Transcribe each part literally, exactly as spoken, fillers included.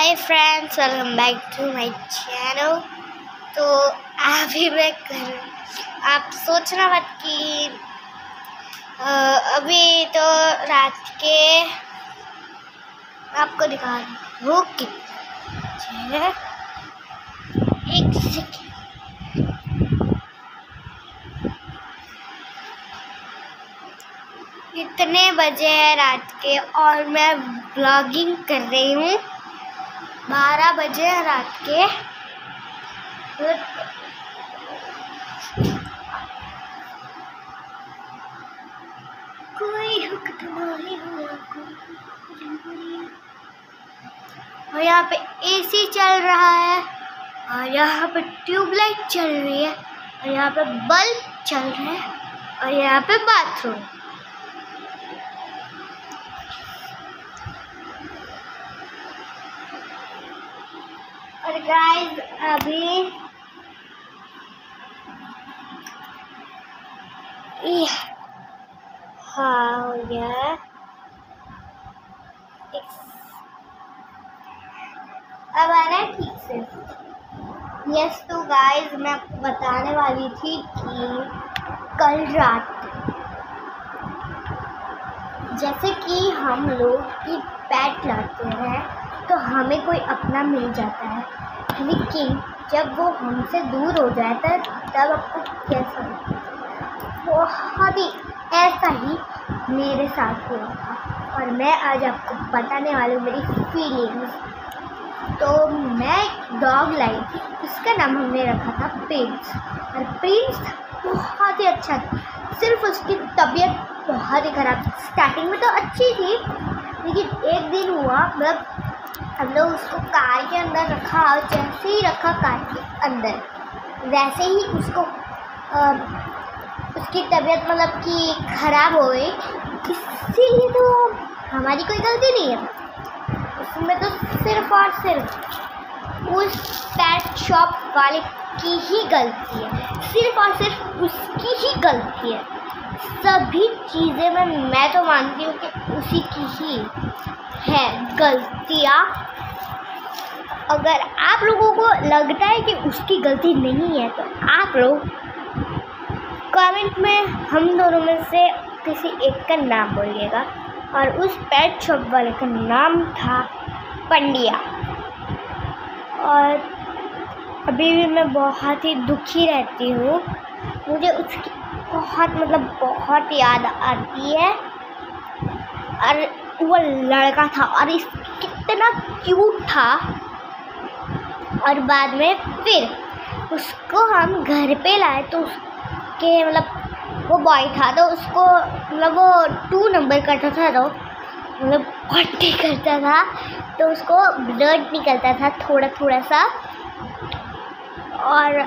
Hi friends, welcome back to my channel. तो अभी मैं कर आप सोचना मत कि आ, अभी तो रात के आपको दिखा वो कितने एक सेकेंड इतने बजे है रात के और मैं ब्लॉगिंग कर रही हूँ। बारह बजे रात के। कोई नहीं हुआ और यहाँ पे एसी चल रहा है और यहाँ पे ट्यूबलाइट चल रही है और यहाँ पे बल्ब चल रहे हैं और यहाँ पे बाथरूम। और गाइस अभी हाँ हो गया। अब आ रहा है ठीक से। यस तो गाइस मैं आपको बताने वाली थी कि कल रात जैसे कि हम लोग की पेट लाते हैं तो हमें कोई अपना मिल जाता है, लेकिन जब वो हमसे दूर हो जाता है तब आपको कैसा लगता है? बहुत ही ऐसा ही मेरे साथ हुआ था और मैं आज आपको बताने वाली हूँ मेरी फीलिंग्स। तो मैं एक डॉग लाई थी, उसका नाम हमने रखा था प्रिंस। और प्रिंस बहुत ही अच्छा था, सिर्फ उसकी तबीयत बहुत ही ख़राब। स्टार्टिंग में तो अच्छी थी, लेकिन एक दिन हुआ मतलब हम लोग उसको कार के अंदर रखा और जैसे ही रखा कार के अंदर वैसे ही उसको आ, उसकी तबीयत मतलब कि ख़राब हो गई। इसीलिए तो हमारी कोई गलती नहीं है, उसमें तो सिर्फ और सिर्फ उस पेट शॉप वाले की ही गलती है, सिर्फ और सिर्फ उसकी ही गलती है। सभी चीज़ें में मैं तो मानती हूँ कि उसी की ही है गलतियाँ। अगर आप लोगों को लगता है कि उसकी गलती नहीं है तो आप लोग कमेंट में हम दोनों में से किसी एक का नाम बोलिएगा। और उस पेट शॉप वाले का नाम था पंड्या। और अभी भी मैं बहुत ही दुखी रहती हूँ, मुझे उसकी बहुत मतलब बहुत याद आती है। और वो लड़का था और इस कितना क्यूट था। और बाद में फिर उसको हम घर पे लाए तो उसके मतलब वो बॉय था तो उसको मतलब वो टू नंबर करता था, तो मतलब पट्टी करता था तो उसको ब्लड निकलता था थोड़ा थोड़ा सा। और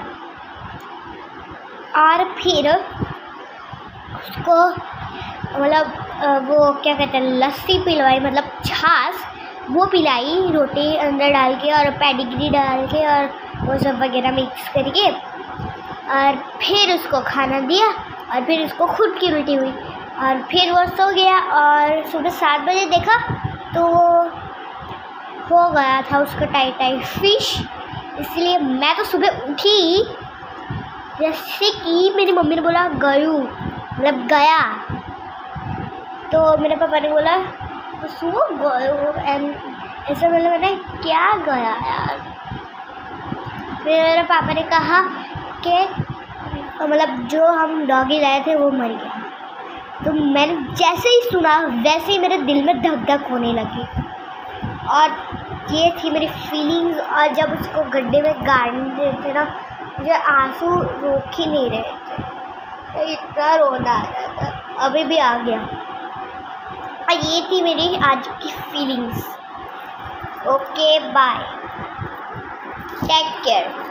और फिर उसको मतलब वो क्या कहते हैं लस्सी पिलवाई, मतलब छाछ वो पिलाई रोटी अंदर डाल के और पेडिग्री डाल के और वो सब वगैरह मिक्स करके। और फिर उसको खाना दिया और फिर उसको खुद की उल्टी हुई और फिर वो सो गया। और सुबह सात बजे देखा तो हो गया था उसको टाइफाइड फिश। इसलिए मैं तो सुबह उठी जैसे कि मेरी मम्मी ने बोला गयू मतलब गया, तो मेरे पापा ने बोला सो गयो एंड ऐसा मतलब मैंने क्या गया यार। फिर मेरे पापा ने कहा कि मतलब जो हम डॉगी लाए थे वो मर गया। तो मैंने जैसे ही सुना वैसे ही मेरे दिल में धक धक होने लगी और ये थी मेरी फीलिंग्स। और जब उसको गड्ढे में गाड़ने देते ना मुझे आंसू रोक ही नहीं रहे थे, तो इतना रोना आ रहा था, अभी भी आ गया। और ये थी मेरी आज की feelings. Okay bye, take care.